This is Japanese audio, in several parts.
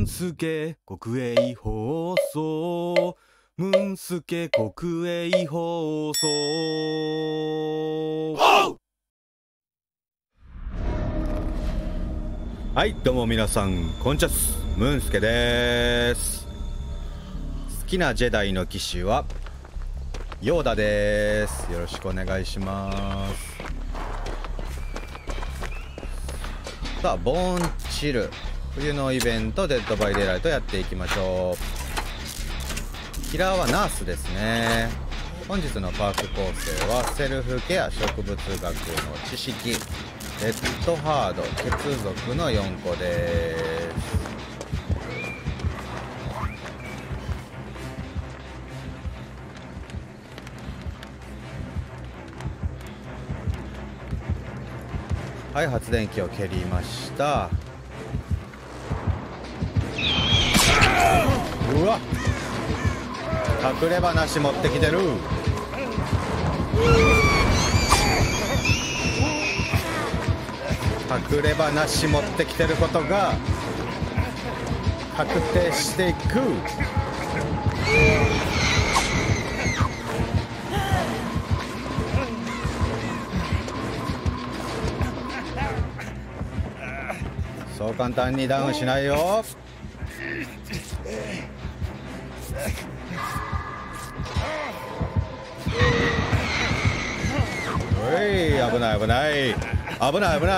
ンスケ国営放送、ムンスケ国営放送。はい、どうも皆さん、こんにちは、ムンスケです。好きなジェダイの騎士はヨーダです。よろしくお願いします。さあ、ボーンチル冬のイベントデッドバイデイライトやっていきましょう。キラーはナースですね。本日のパーク構成はセルフケア、植物学の知識、レッドハード、血族の4個です。はい、発電機を蹴りました。うわっ、隠れ話持ってきてる。隠れ話持ってきてることが確定していく。そう簡単にダウンしないよ。おい、危ない危ない危ない危ない。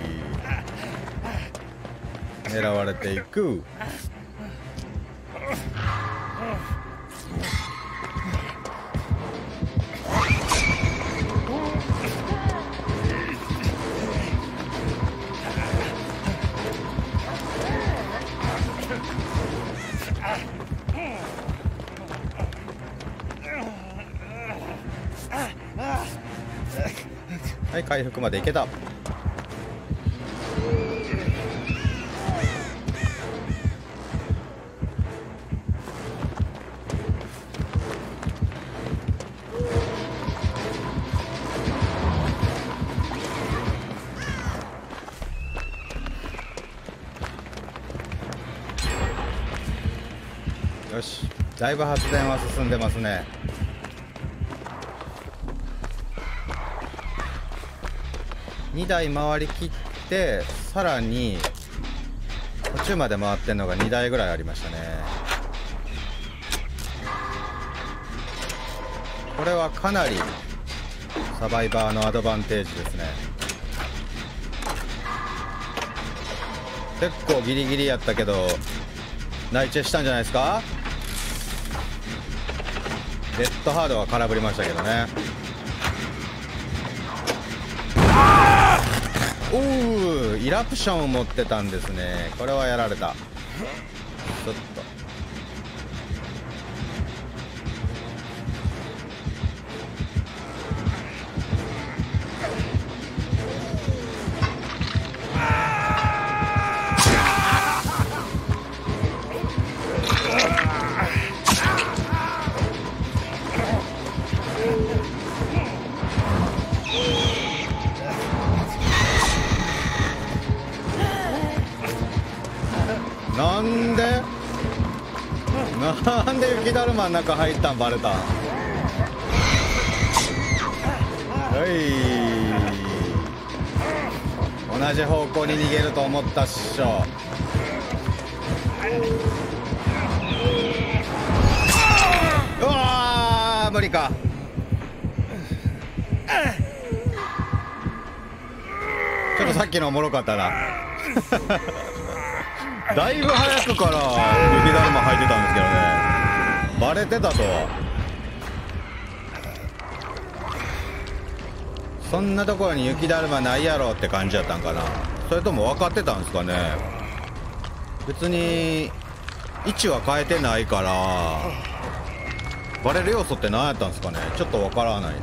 狙われていく。はい、回復までいけた。よし、だいぶ発電は進んでますね。2台回りきってさらに途中まで回ってんのが2台ぐらいありましたね。これはかなりサバイバーのアドバンテージですね。結構ギリギリやったけど内チェしたんじゃないですか。レッドハードは空振りましたけどね。おー、イラプションを持ってたんですね。これはやられた。ちょっとなんで雪だるまの中入ったんバレた。同じ方向に逃げると思ったっしょ。うわー、無理か。ちょっとさっきのおもろかったな。だいぶ早くから雪だるま履いてたんですけどね、バレてたとは。そんなところに雪だるまないやろって感じやったんかな。それとも分かってたんですかね。別に位置は変えてないからバレる要素って何やったんですかね。ちょっと分からないな。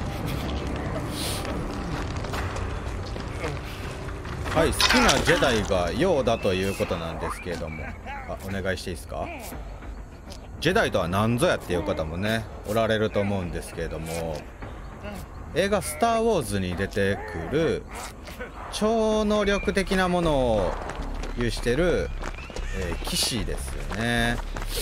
はい、好きなジェダイがヨーダということなんですけれども、お願いしていいですか。ジェダイとは何ぞやっていう方もねおられると思うんですけれども、映画「スター・ウォーズ」に出てくる超能力的なものを有してる、騎士ですよね。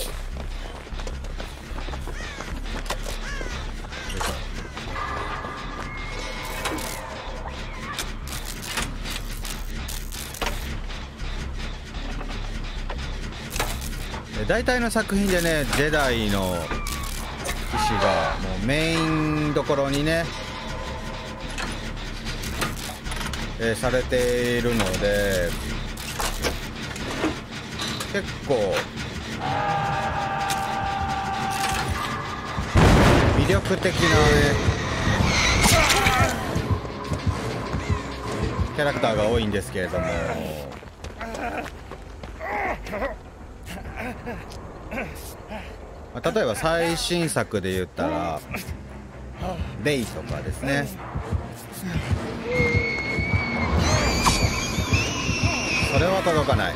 大体の作品でね、ジェダイの騎士がもうメインどころにね、されているので、結構魅力的なねキャラクターが多いんですけれども、例えば最新作で言ったらレイとかですね。それは届かない。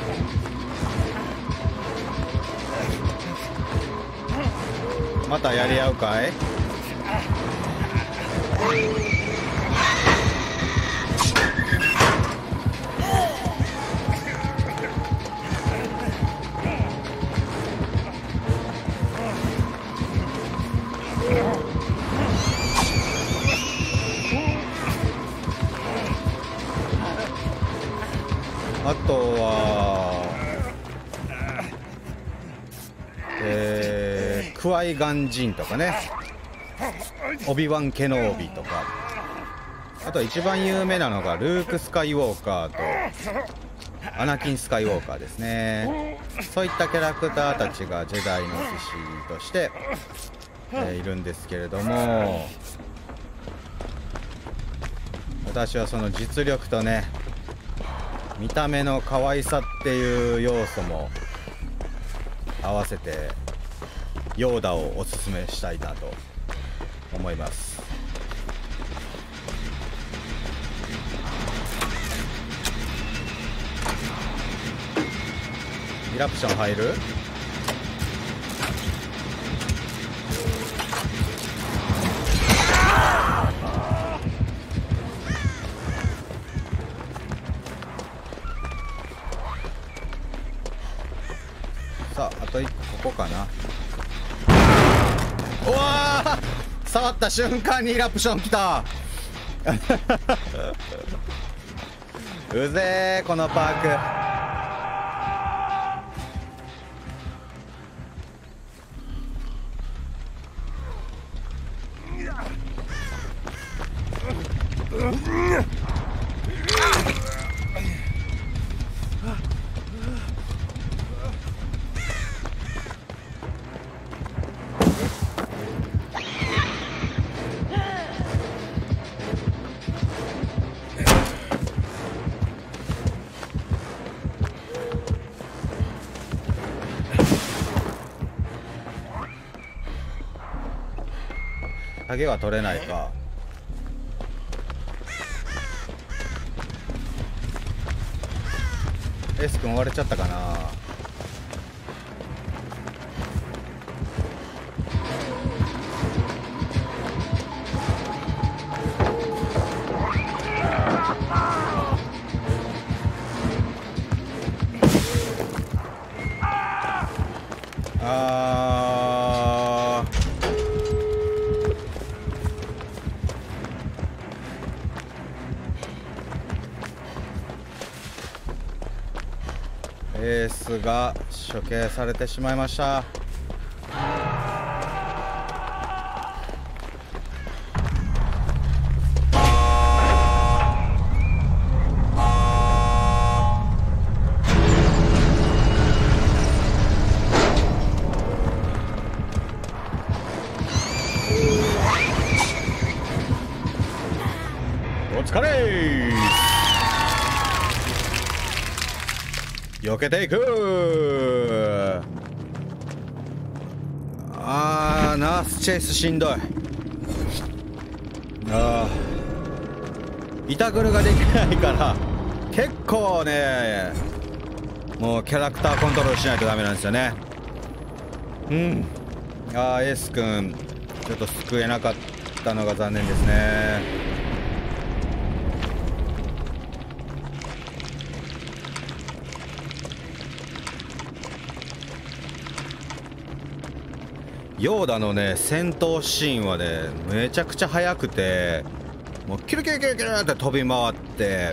またやり合うかい？あとはクワイガンジンとかね、オビワン・ケノービとか、あと一番有名なのがルーク・スカイウォーカーとアナキン・スカイウォーカーですね。そういったキャラクターたちがジェダイの騎士として、いるんですけれども、私はその実力とね、見た目の可愛さっていう要素も合わせてヨーダをおすすめしたいなと思います。イラプション入る？さあ、あと1個ここかな。うわー、触った瞬間にイラプションきたうぜー、このパーク。影は取れないか。エース君追われちゃったかな。エースが処刑されてしまいました。お疲れー。避けていくー。ナースチェイスしんどい。イタグルができないから結構ね、もうキャラクターコントロールしないとダメなんですよね。エース君ちょっと救えなかったのが残念ですね。 ヨーダのね戦闘シーンはねめちゃくちゃ速くて、もうキュルキュルキュルキュルって飛び回って、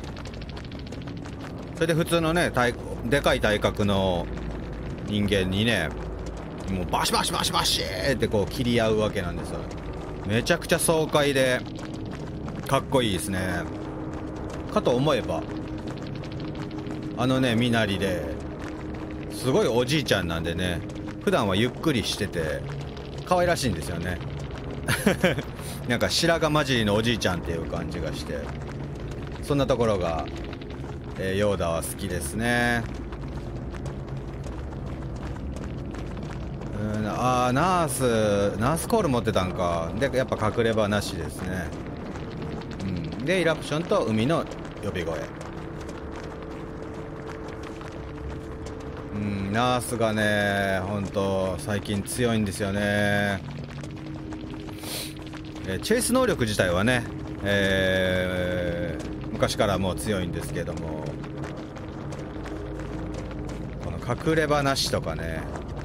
それで普通のねでかい体格の人間にねもうバシバシバシバシってこう切り合うわけなんですよ。めちゃくちゃ爽快でかっこいいですね。かと思えばあのね身なりですごいおじいちゃんなんでね、普段はゆっくりしてて可愛らしいんですよねなんか白髪混じりのおじいちゃんっていう感じがして、そんなところが、ヨーダは好きですね。ナースコール持ってたんか。でやっぱ隠れ場なしですね。でイラプションと海の呼び声。ナースがねほんと最近強いんですよね。チェイス能力自体はね、昔からもう強いんですけども、この隠れ場なしとかね、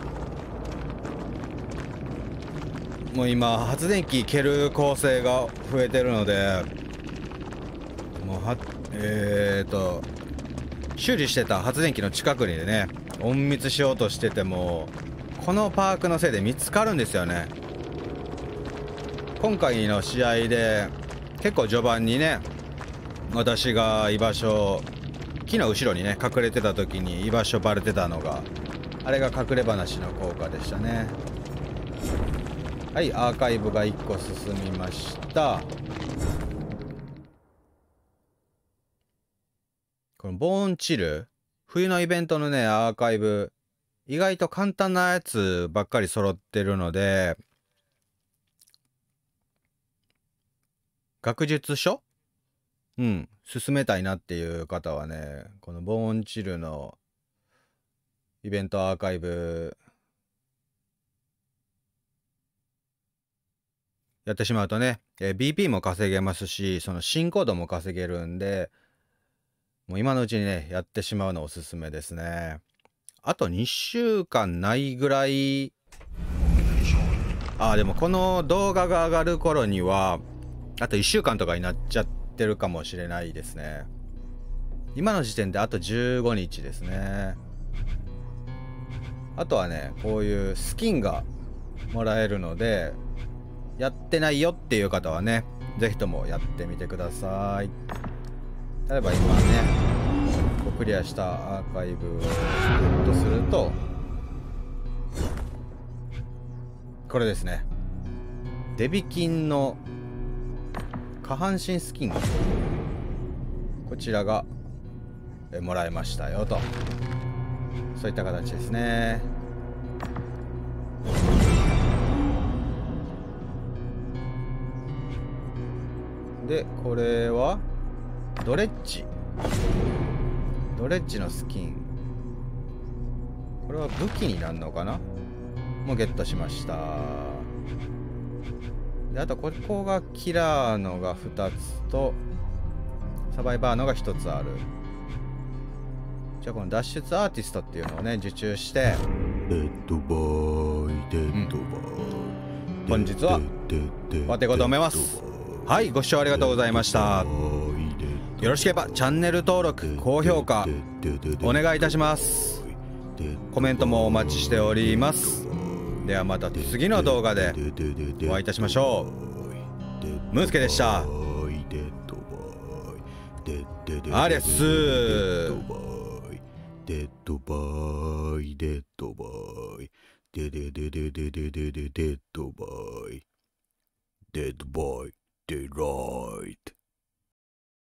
もう今発電機蹴る構成が増えてるので、もう修理してた発電機の近くにね隠密しようとしてても、このパークのせいで見つかるんですよね。今回の試合で結構序盤にね、私が居場所、木の後ろにね隠れてた時に居場所バレてたのが、あれが隠れ話の効果でしたね。はい、アーカイブが1個進みました。このボーンチル、冬のイベントのねアーカイブ、意外と簡単なやつばっかり揃ってるので、学術書進めたいなっていう方はね、このボーンチルのイベントアーカイブやってしまうとね、BP も稼げますし、その新コードも稼げるんで、もう今のうちにねやってしまうのおすすめですね。あと2週間ないぐらい。でもこの動画が上がる頃にはあと1週間とかになっちゃってるかもしれないですね。今の時点であと15日ですね。あとはねこういうスキンがもらえるので、やってないよっていう方はね是非ともやってみてください。例えば今ねクリアしたアーカイブをヒットするとこれですね、デビキンの下半身スキン、こちらがもらえましたよと、そういった形ですね。でこれはドレッジのスキン、これは武器になるのかな、もうゲットしました。であとここがキラーのが2つとサバイバーのが1つある。じゃあこの脱出アーティストっていうのをね受注して、本日は終わっていこうと思います。はい、ご視聴ありがとうございました。よろしければチャンネル登録高評価お願いいたします。コメントもお待ちしております。ではまた次の動画でお会いいたしましょう。ムースケでした。ありゃっすー。デッドバイデッドバイデデデデデデデデデッドバイデッドバイデライト。